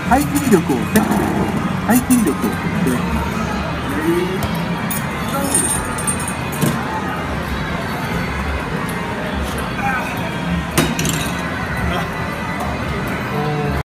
排気力を設定して、